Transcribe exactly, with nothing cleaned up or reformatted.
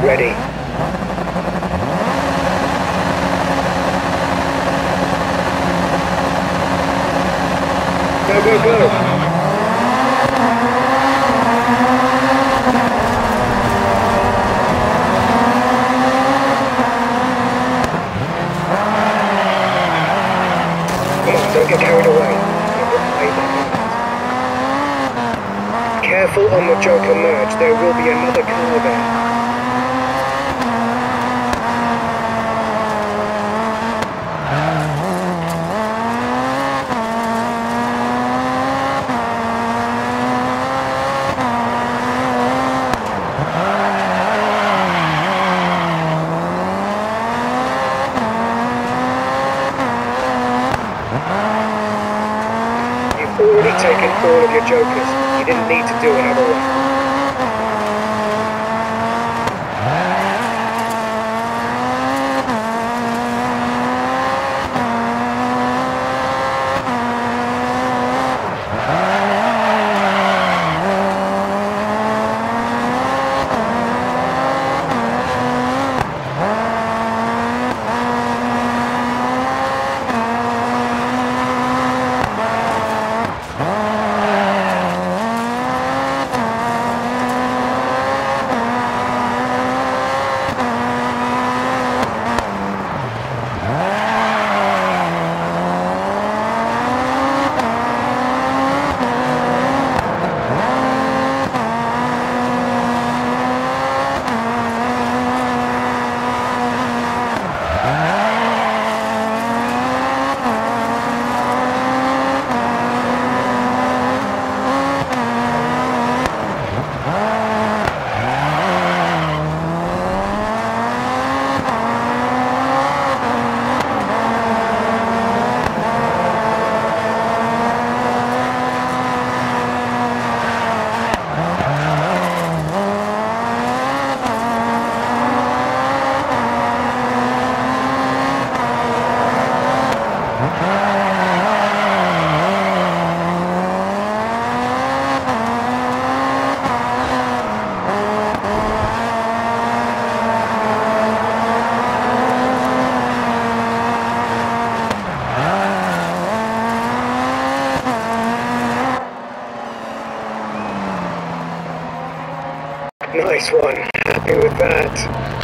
Ready. Go, go, go! Come on, don't get carried away. Careful on the Joker merge, there will be another car there. You've already taken all of your Jokers. You didn't need to do another one. Nice one. Happy with that.